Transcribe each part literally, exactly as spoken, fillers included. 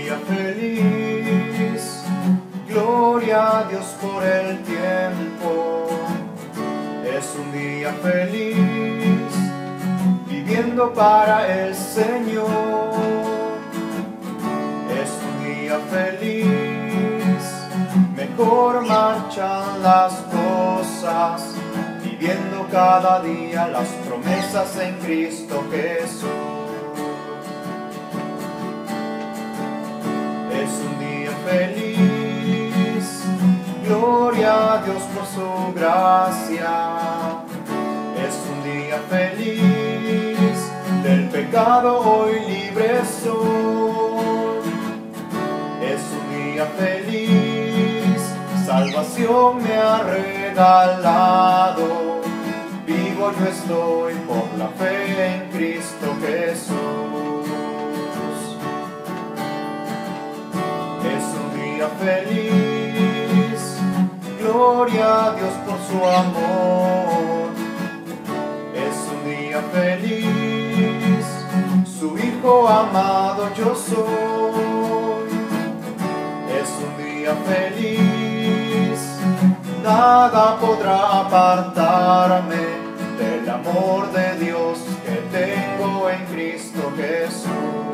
día feliz, gloria a Dios por el tiempo. Es un día feliz, viviendo para el Señor. Es un día feliz, mejor marchan las cosas, viviendo cada día las promesas en Cristo Jesús. Es un día feliz, gloria a Dios por su gracia. Es un día feliz, del pecado hoy libre soy. Es un día feliz, salvación me ha regalado. Vivo yo estoy por la fe en Cristo Jesús. Es un día feliz, gloria a Dios por su amor. Es un día feliz, su Hijo amado yo soy. Es un día feliz, nada podrá apartarme del amor de Dios que tengo en Cristo Jesús.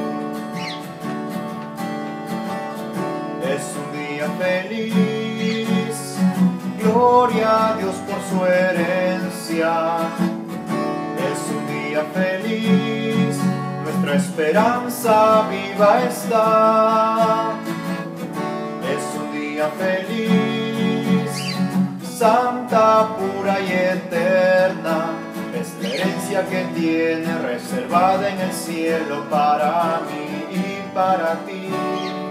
Es un día feliz, gloria a Dios por su herencia. Es un día feliz, nuestra esperanza viva está. Es un día feliz, santa, pura y eterna, es la herencia que tiene reservada en el cielo para mí y para ti.